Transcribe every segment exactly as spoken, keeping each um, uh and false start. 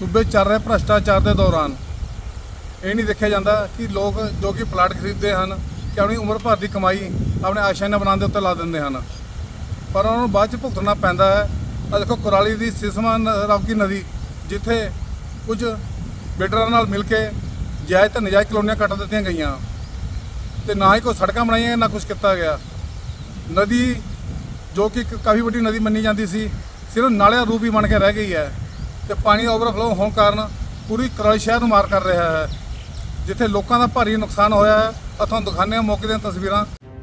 सूबे चल रहे भ्रष्टाचार के दौरान ये नहीं देखा जाता कि लोग जो कि प्लाट खरीदते हैं कि अपनी उम्र भर की कमाई अपने आशाना बनाने उत्ते ला देंगे हैं, पर उन्होंने बाद च भुगतना पैंदा है। आ देखो कुराली की सिसमा रावकी नदी जिथे कुछ बिल्डरां नाल मिल के जायज़ तो नजायज़ कलोनियां कट दित्तियां गईयां ते ना ही कोई सड़कां बनाईयां ना कुछ किया गया। नदी जो कि काफ़ी वड्डी नदी मनी जाती सी सिर्फ नाले का रूप ही बन के रह गई है तो पानी ओवरफ्लो होने कारण पूरी कुराली शहर मार कर रहा है, जिथे लोगों का भारी नुकसान होया है। अथों दिखाने मौके दी तस्वीरां।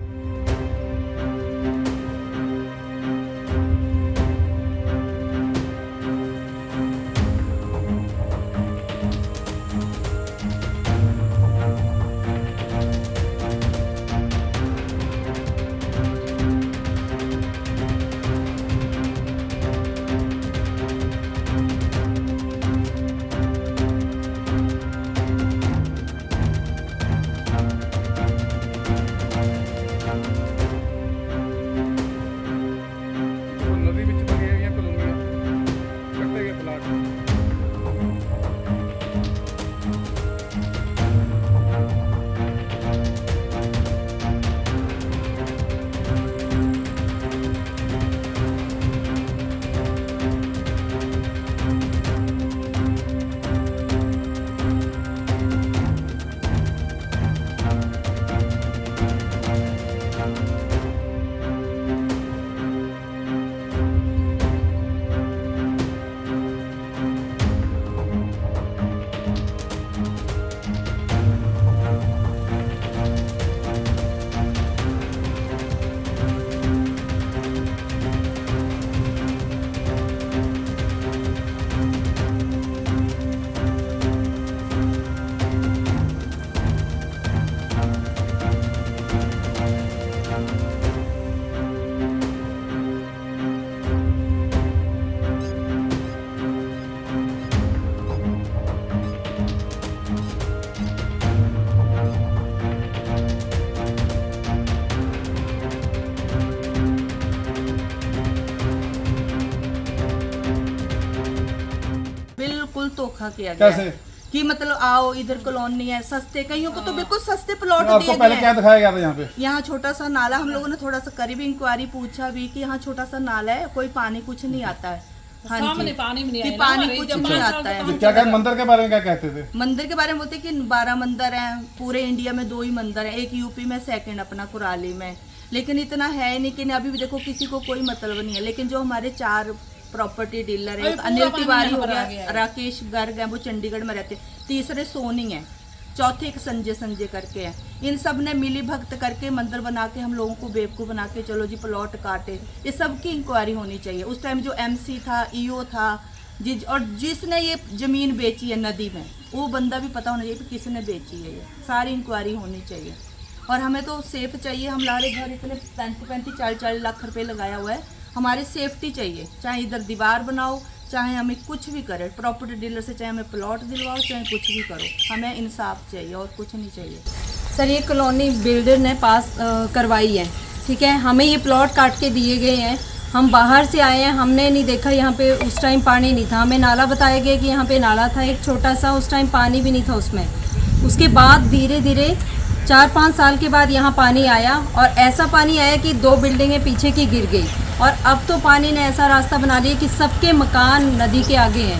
बिल्कुल धोखा किया गया है कि मतलब आओ इधर कॉलोनी है, सस्ते, कईयों को तो बिल्कुल सस्ते प्लॉट दिए गए। पहले क्या दिखाया गया था यहाँ पे? यहाँ छोटा सा नाला, हम लोगों ने थोड़ा सा करीब इंक्वायरी पूछा भी कि यहाँ छोटा सा नाला है, कोई पानी कुछ नहीं आता है। हाँ जी, पानी भी नहीं, पानी कुछ नहीं आता है। क्या कहते मंदिर के बारे में क्या कहते थे? मंदिर के बारे में बोलते कि बारह मंदिर हैं पूरे इंडिया में, दो ही मंदिर हैं, एक यूपी में, सेकंड अपना कुराली में, लेकिन इतना है नहीं कि अभी भी देखो किसी को कोई मतलब नहीं है। लेकिन जो हमारे चार प्रॉपर्टी डीलर है, अनिल तिवारी हो गया, राकेश गर्ग है, वो चंडीगढ़ में रहते, तीसरे सोनी है, चौथे एक संजय संजय करके है, इन सब ने मिली भक्त करके मंदिर बना के हम लोगों को बेवकूफ़ बना के चलो जी प्लॉट काटे। इस सब की इंक्वायरी होनी चाहिए। उस टाइम जो एमसी था, ईओ था, जिस और जिसने ये ज़मीन बेची है नदी में, वो बंदा भी पता होना चाहिए कि किसने बेची है। ये सारी इंक्वायरी होनी चाहिए। और हमें तो सेफ चाहिए। हम हमारे घर इतने पैंतीस पैंतीस चालीस चालीस लाख रुपए लगाया हुआ है, हमारे सेफ्टी चाहिए। चाहे इधर दीवार बनाओ, चाहे हमें कुछ भी करे, प्रॉपर्टी डीलर से चाहे हमें प्लॉट दिलवाओ, चाहे कुछ भी करो, हमें इंसाफ चाहिए और कुछ नहीं चाहिए। सर ये कॉलोनी बिल्डर ने पास आ, करवाई है, ठीक है, हमें ये प्लॉट काट के दिए गए हैं। हम बाहर से आए हैं, हमने नहीं देखा यहाँ पे उस टाइम पानी नहीं था। हमें नाला बताया गया कि यहाँ पे नाला था एक छोटा सा, उस टाइम पानी भी नहीं था उसमें। उसके बाद धीरे धीरे चार पाँच साल के बाद यहाँ पानी आया, और ऐसा पानी आया कि दो बिल्डिंगें पीछे की गिर गई। और अब तो पानी ने ऐसा रास्ता बना लिया कि सबके मकान नदी के आगे हैं।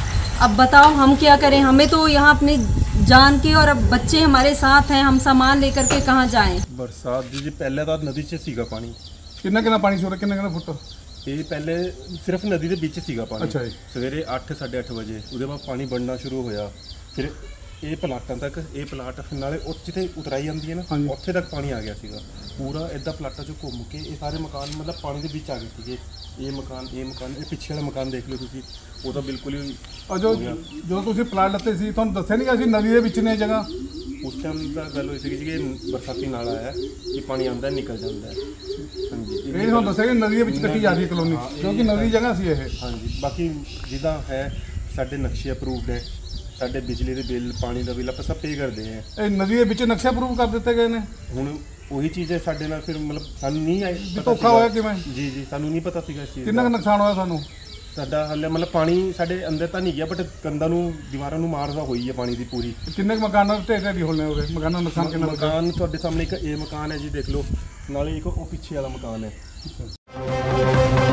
अब बताओ हम क्या करें? हमें तो यहाँ अपनी जान के, और अब बच्चे हमारे साथ हैं, हम सामान लेकर के कहाँ जाएं? बरसात जी पहले तो नदी च सीगा पानी। कितना कितना पानी छोड़ कितना कितना फुट? ये पहले सिर्फ नदी के बीच सीगा पानी। अच्छा जी। सवेरे अठ साढ़े अठ बजे उसके बाद पानी बढ़ना शुरू होया। फिर ये प्लाटां तक, ये प्लाट नाले जिथे उतराई जाती है ना, उत्थे तक पानी आ गया सीगा पूरा। इदा प्लाटा चो घूम के ये सारे मकान मतलब पानी के बीच आ गए थे। ये मकान, ये मकान, ये पिछले वाला मकान देख लो तुसी, वो तो बिल्कुल ही। और जो जो तुसी प्लाट लत्ते सी तुहानू दस्सिया नहीं कि नदी के विच ने जगह? उस टाइम का गल हुई सी कि बरसाती नाला है कि पानी आंदा निकल जाता है। हाँ जी, ये तुहानू दस्सिया कि नदी के विच कट्टी जा रही है कॉलोनी, क्योंकि नदी जगह सी ये। हाँ जी, बाकी जिदा है साडे नक्शे अप्रूवड है, साडे बिजली के बिल, पानी का बिल आप सब पे करते हैं। ये नदी के विच नक्शे अप्रूव कर दिते गए ने। हुण वही चीज़ है साडे नाल, फिर मतलब सानू नहीं आए धोखा होया किवें? जी जी, सानू नहीं पता सीगा इस चीज़ कितना नुकसान होया सानू? ਸਾਡਾ ਹਾਲੇ ਮਤਲਬ ਪਾਣੀ ਸਾਡੇ ਅੰਦਰ ਤਾਂ ਨਹੀਂ ਗਿਆ, ਬਟ ਕੰਧਾਂ ਨੂੰ ਦੀਵਾਰਾਂ ਨੂੰ ਮਾਰਦਾ ਹੋਈ ਹੈ ਪਾਣੀ ਦੀ ਪੂਰੀ। ਕਿੰਨੇ ਕੁ ਮਕਾਨਾਂ ਦੇ ਢੇਰ ਢੇਰੀ ਹੋਣੇ ਹੋਵੇ? ਮਕਾਨਾਂ ਦਾ ਨੁਕਸਾਨ ਕਿੰਨਾ ਲੱਗਾ? ਮਕਾਨ ਤੁਹਾਡੇ ਸਾਹਮਣੇ ਇੱਕ ਇਹ ਮਕਾਨ ਹੈ ਜੀ, ਦੇਖ ਲਓ, ਨਾਲੇ ਇੱਕ ਉਹ ਪਿੱਛੇ ਵਾਲਾ ਮਕਾਨ ਹੈ।